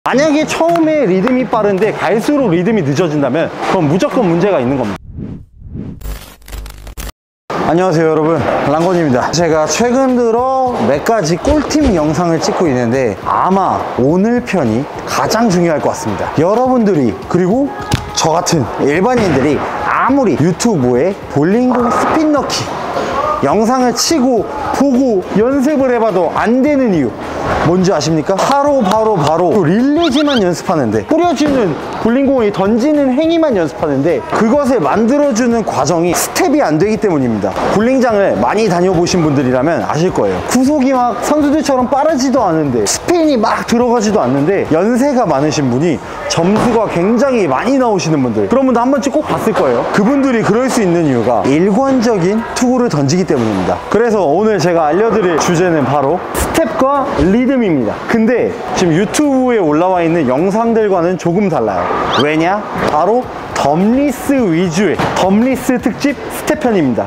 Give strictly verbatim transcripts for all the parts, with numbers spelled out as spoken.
만약에 처음에 리듬이 빠른데 갈수록 리듬이 늦어진다면 그건 무조건 문제가 있는 겁니다. 안녕하세요 여러분, 랑건입니다. 제가 최근 들어 몇 가지 꿀팁 영상을 찍고 있는데 아마 오늘 편이 가장 중요할 것 같습니다. 여러분들이 그리고 저 같은 일반인들이 아무리 유튜브에 볼링공 스핀 넣기 영상을 치고 보고 연습을 해봐도 안 되는 이유 뭔지 아십니까? 바로 바로 바로 릴리지만 연습하는데, 뿌려주는 볼링공이 던지는 행위만 연습하는데 그것을 만들어주는 과정이 스텝이 안 되기 때문입니다. 볼링장을 많이 다녀보신 분들이라면 아실 거예요. 구속이 막 선수들처럼 빠르지도 않은데 스핀이 막 들어가지도 않는데 연세가 많으신 분이 점수가 굉장히 많이 나오시는 분들, 그런 분들 한 번쯤 꼭 봤을 거예요. 그분들이 그럴 수 있는 이유가 일관적인 투구를 던지기 때문입니다. 그래서 오늘 제가 알려드릴 주제는 바로 스텝과 리듬입니다. 근데 지금 유튜브에 올라와 있는 영상들과는 조금 달라요. 왜냐? 바로 덤리스 위주의 덤리스 특집 스텝 편입니다.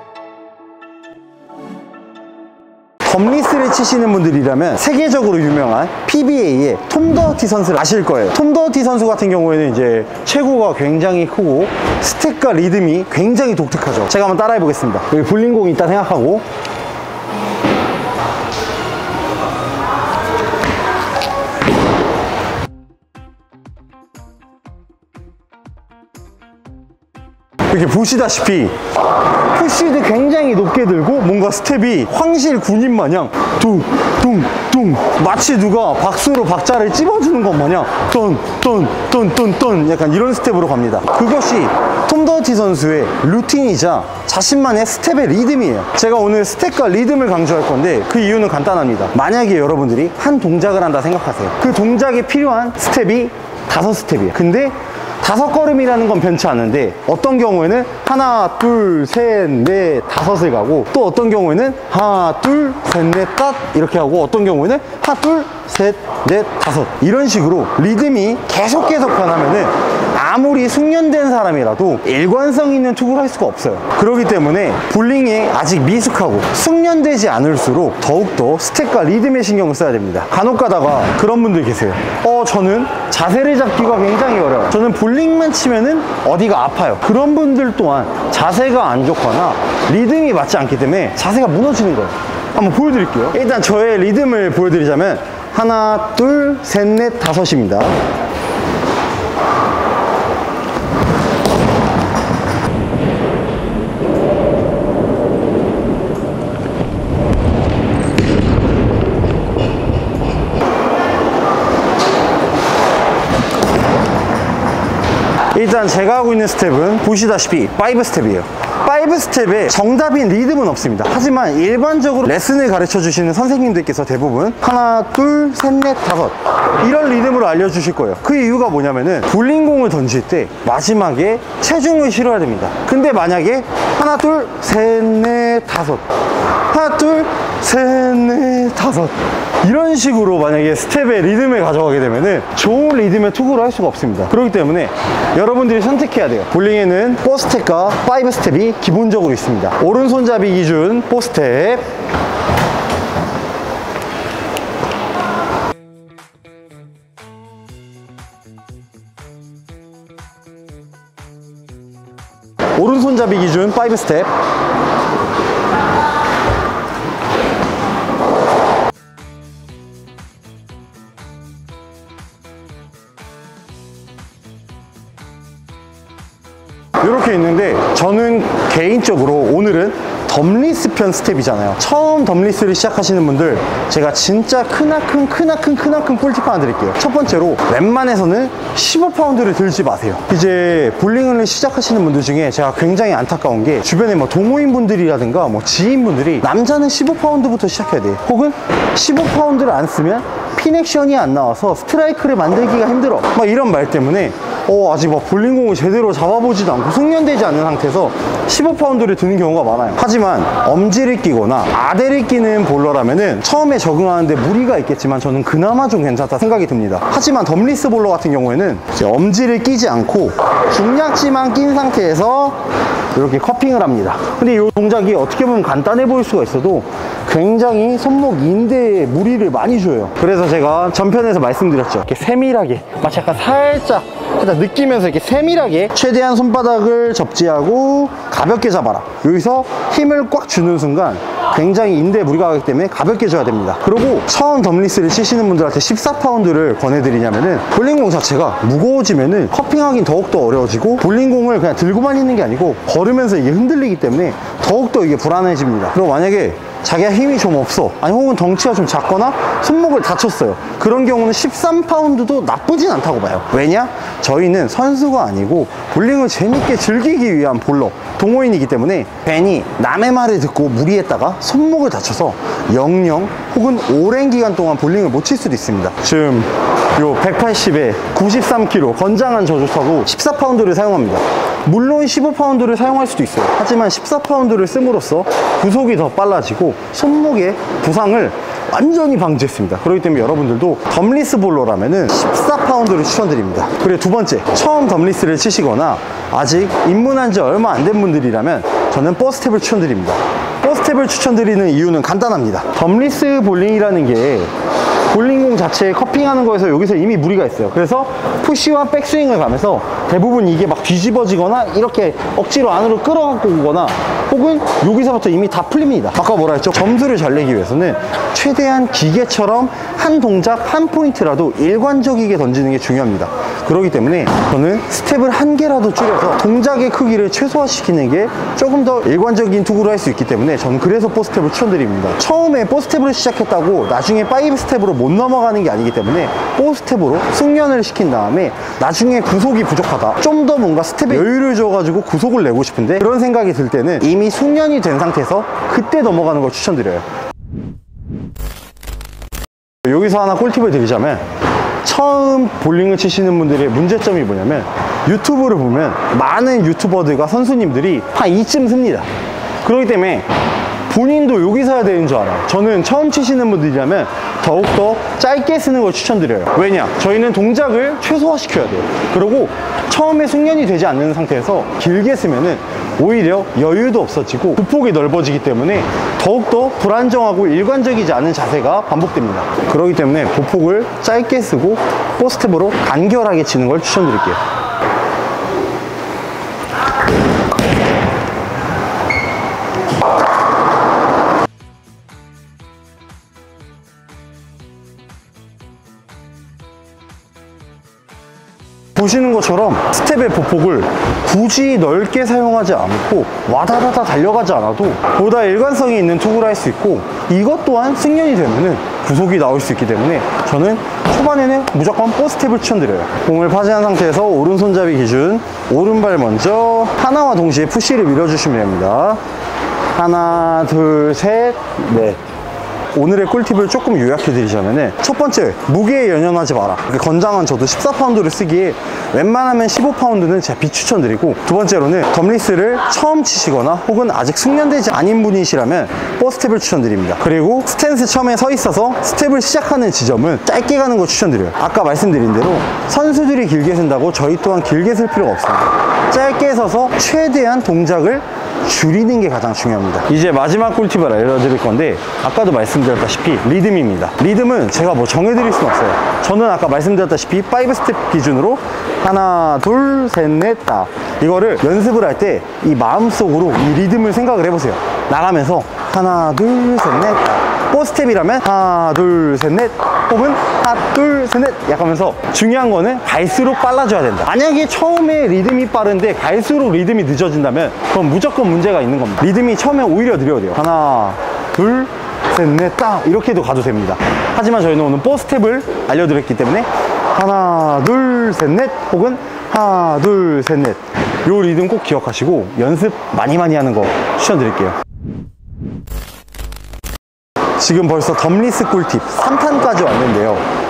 덤리스를 치시는 분들이라면 세계적으로 유명한 피비에이의 톰 더티 선수를 아실 거예요. 톰 더티 선수 같은 경우에는 이제 체구가 굉장히 크고 스텝과 리듬이 굉장히 독특하죠. 제가 한번 따라해 보겠습니다. 여기 볼링공이 있다 생각하고 이렇게 보시다시피 푸시도 굉장히 높게 들고 뭔가 스텝이 황실 군인 마냥 뚱뚱뚱, 마치 누가 박수로 박자를 찝어주는 것 마냥 똔똔똔똔똔 약간 이런 스텝으로 갑니다. 그것이 톰 더티 선수의 루틴이자 자신만의 스텝의 리듬이에요. 제가 오늘 스텝과 리듬을 강조할 건데 그 이유는 간단합니다. 만약에 여러분들이 한 동작을 한다 생각하세요. 그 동작에 필요한 스텝이 다섯 스텝이에요. 근데 다섯 걸음이라는 건 변치 않는데 어떤 경우에는 하나 둘 셋 넷 다섯을 가고, 또 어떤 경우에는 하나 둘 셋 넷 다 이렇게 하고, 어떤 경우에는 하나 둘 셋 넷 다섯 이런 식으로 리듬이 계속 계속 변하면은 아무리 숙련된 사람이라도 일관성 있는 투구를 할 수가 없어요. 그렇기 때문에 볼링에 아직 미숙하고 숙련되지 않을수록 더욱더 스텝과 리듬에 신경을 써야 됩니다. 간혹 가다가 그런 분들 계세요. 어 저는 자세를 잡기가 굉장히 어려워요. 저는 볼링만 치면은 어디가 아파요. 그런 분들 또한 자세가 안 좋거나 리듬이 맞지 않기 때문에 자세가 무너지는 거예요. 한번 보여드릴게요. 일단 저의 리듬을 보여드리자면 하나 둘 셋 넷 다섯입니다. 일단 제가 하고 있는 스텝은 보시다시피 파이브 스텝이에요. 파이브 스텝에 정답인 리듬은 없습니다. 하지만 일반적으로 레슨을 가르쳐 주시는 선생님들께서 대부분 하나 둘 셋 넷 다섯 이런 리듬으로 알려주실 거예요. 그 이유가 뭐냐면은 볼링공을 던질 때 마지막에 체중을 실어야 됩니다. 근데 만약에 하나 둘 셋 넷 다섯 하나 둘 셋 넷 다섯 이런 식으로 만약에 스텝의 리듬을 가져가게 되면은 좋은 리듬의 투구를 할 수가 없습니다. 그렇기 때문에 여러분들이 선택해야 돼요. 볼링에는 사 스텝과 오 스텝이 기본적으로 있습니다. 오른손잡이 기준 사 스텝, 오른손잡이 기준 오 스텝, 이렇게 있는데 저는 개인적으로 오늘은 덤리스 편 스텝이잖아요. 처음 덤리스를 시작하시는 분들 제가 진짜 크나큰 크나큰 크나큰 꿀팁 하나 드릴게요. 첫 번째로 웬만해서는 십오 파운드를 들지 마세요. 이제 볼링을 시작하시는 분들 중에 제가 굉장히 안타까운 게 주변에 뭐 동호인 분들이라든가 뭐 지인분들이 남자는 십오 파운드부터 시작해야 돼요. 혹은 십오 파운드를 안 쓰면 핀 액션이 안 나와서 스트라이크를 만들기가 힘들어 막 이런 말 때문에 어, 아직 막 볼링공을 제대로 잡아보지도 않고 숙련되지 않은 상태에서 십오 파운드를 드는 경우가 많아요. 하지만 엄지를 끼거나 아대를 끼는 볼러라면은 처음에 적응하는데 무리가 있겠지만 저는 그나마 좀 괜찮다 생각이 듭니다. 하지만 덤리스 볼러 같은 경우에는 이제 엄지를 끼지 않고 중약지만 낀 상태에서 이렇게 커핑을 합니다. 근데 이 동작이 어떻게 보면 간단해 보일 수가 있어도 굉장히 손목 인대에 무리를 많이 줘요. 그래서 제가 전편에서 말씀드렸죠. 이렇게 세밀하게, 마치 약간 살짝 살짝 느끼면서 이렇게 세밀하게 최대한 손바닥을 접지하고 가볍게 잡아라. 여기서 힘을 꽉 주는 순간 굉장히 인대에 무리가 가기 때문에 가볍게 줘야 됩니다. 그리고 처음 덤리스를 치시는 분들한테 십사 파운드를 권해드리냐면은 볼링공 자체가 무거워지면은 커핑하긴 더욱더 어려워지고, 볼링공을 그냥 들고만 있는 게 아니고 걸으면서 이게 흔들리기 때문에 더욱더 이게 불안해집니다. 그리고 만약에 자기가 힘이 좀 없어, 아니 혹은 덩치가 좀 작거나 손목을 다쳤어요, 그런 경우는 십삼 파운드도 나쁘진 않다고 봐요. 왜냐? 저희는 선수가 아니고 볼링을 재밌게 즐기기 위한 볼러, 동호인이기 때문에 괜히 남의 말을 듣고 무리했다가 손목을 다쳐서 영영 혹은 오랜 기간 동안 볼링을 못 칠 수도 있습니다. 지금 요 백팔십에 구십삼 킬로그램 건장한 저조차도 십사 파운드를 사용합니다. 물론 십오 파운드를 사용할 수도 있어요. 하지만 십사 파운드를 씀으로써 구속이 더 빨라지고 손목의 부상을 완전히 방지했습니다. 그렇기 때문에 여러분들도 덤리스 볼러라면은 십사 파운드를 추천드립니다. 그리고 두 번째, 처음 덤리스를 치시거나 아직 입문한 지 얼마 안 된 분들이라면 저는 버스텝을 추천드립니다. 버스텝을 추천드리는 이유는 간단합니다. 덤리스 볼링이라는 게 볼링공 자체에 커핑하는 거에서 여기서 이미 무리가 있어요. 그래서 푸시와 백스윙을 가면서 대부분 이게 막 뒤집어지거나 이렇게 억지로 안으로 끌어갖고 오거나 혹은 여기서부터 이미 다 풀립니다. 아까 뭐라 했죠? 점수를 잘 내기 위해서는 최대한 기계처럼 한 동작 한 포인트라도 일관적이게 던지는 게 중요합니다. 그렇기 때문에 저는 스텝을 한 개라도 줄여서 동작의 크기를 최소화시키는 게 조금 더 일관적인 투구를 할 수 있기 때문에 저는 그래서 포스텝을 추천드립니다. 처음에 포스텝으로 시작했다고 나중에 파이브 스텝으로 못 넘어가는 게 아니기 때문에 포스텝으로 숙련을 시킨 다음에 나중에 구속이 부족하다, 좀 더 뭔가 스텝에 여유를 줘가지고 구속을 내고 싶은데 그런 생각이 들 때는 이미 숙련이 된 상태에서 그때 넘어가는 걸 추천드려요. 여기서 하나 꿀팁을 드리자면, 처음 볼링을 치시는 분들의 문제점이 뭐냐면 유튜브를 보면 많은 유튜버들과 선수님들이 한 이쯤 씁니다. 그렇기 때문에 본인도 여기서 해야 되는 줄 알아요. 저는 처음 치시는 분들이라면 더욱더 짧게 쓰는 걸 추천드려요. 왜냐? 저희는 동작을 최소화시켜야 돼요. 그리고 처음에 숙련이 되지 않는 상태에서 길게 쓰면은 오히려 여유도 없어지고 부폭이 넓어지기 때문에 더욱더 불안정하고 일관적이지 않은 자세가 반복됩니다. 그렇기 때문에 보폭을 짧게 쓰고 포스텝으로 간결하게 치는 걸 추천드릴게요. 보시는 것처럼 스텝의 보폭을 굳이 넓게 사용하지 않고 와다다다 달려가지 않아도 보다 일관성이 있는 투구를 할 수 있고, 이것 또한 숙련이 되면은 구속이 나올 수 있기 때문에 저는 초반에는 무조건 포스텝을 추천드려요. 공을 파지한 상태에서 오른손잡이 기준 오른발 먼저 하나와 동시에 푸시를 밀어주시면 됩니다. 하나, 둘, 셋, 넷. 오늘의 꿀팁을 조금 요약해 드리자면은, 첫 번째, 무게에 연연하지 마라. 건장한 저도 십사 파운드를 쓰기에 웬만하면 십오 파운드는 제가 비추천드리고, 두 번째로는 덤리스를 처음 치시거나 혹은 아직 숙련되지 않은 분이시라면 포스텝을 추천드립니다. 그리고 스탠스 처음에 서 있어서 스텝을 시작하는 지점은 짧게 가는 거 추천드려요. 아까 말씀드린 대로 선수들이 길게 쓴다고 저희 또한 길게 쓸 필요가 없습니다. 짧게 서서 최대한 동작을 줄이는 게 가장 중요합니다. 이제 마지막 꿀팁을 알려드릴 건데, 아까도 말씀드렸다시피 리듬입니다. 리듬은 제가 뭐 정해드릴 수는 없어요. 저는 아까 말씀드렸다시피 파이브 스텝 기준으로 하나, 둘, 셋, 넷, 다, 이거를 연습을 할 때 이 마음속으로 이 리듬을 생각을 해보세요. 나가면서 하나, 둘, 셋, 넷, 다. 포스텝이라면 하나, 둘, 셋, 넷, 혹은 하나, 둘, 셋, 넷 약 하면서, 중요한 거는 갈수록 빨라져야 된다. 만약에 처음에 리듬이 빠른데 갈수록 리듬이 늦어진다면 그건 무조건 문제가 있는 겁니다. 리듬이 처음에 오히려 느려야 돼요. 하나, 둘, 셋, 넷, 딱 이렇게도 가도 됩니다. 하지만 저희는 오늘 포스텝을 알려드렸기 때문에 하나, 둘, 셋, 넷, 혹은 하나, 둘, 셋, 넷, 요 리듬 꼭 기억하시고 연습 많이 많이 하는 거 추천드릴게요. 지금 벌써 덤리스 꿀팁 삼 탄까지 왔는데요.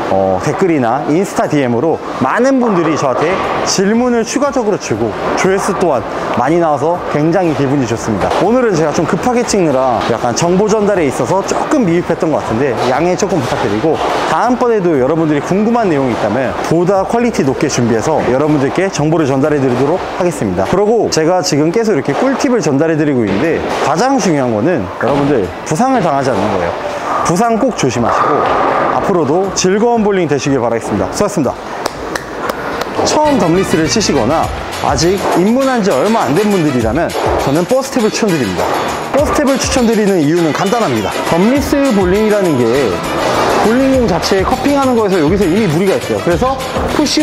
어, 댓글이나 인스타 디엠으로 많은 분들이 저한테 질문을 추가적으로 주고 조회수 또한 많이 나와서 굉장히 기분이 좋습니다. 오늘은 제가 좀 급하게 찍느라 약간 정보 전달에 있어서 조금 미흡했던 것 같은데 양해 조금 부탁드리고, 다음번에도 여러분들이 궁금한 내용이 있다면 보다 퀄리티 높게 준비해서 여러분들께 정보를 전달해 드리도록 하겠습니다. 그리고 제가 지금 계속 이렇게 꿀팁을 전달해 드리고 있는데, 가장 중요한 거는 여러분들 부상을 당하지 않는 거예요. 부상 꼭 조심하시고 앞으로도 즐거운 볼링 되시길 바라겠습니다. 수고하셨습니다. 처음 덤리스를 치시거나 아직 입문한 지 얼마 안 된 분들이라면 저는 버스텝을 추천드립니다. 버스텝을 추천드리는 이유는 간단합니다. 덤리스 볼링이라는 게 볼링공 자체에 커핑하는 거에서 여기서 이미 무리가 있어요. 그래서 푸시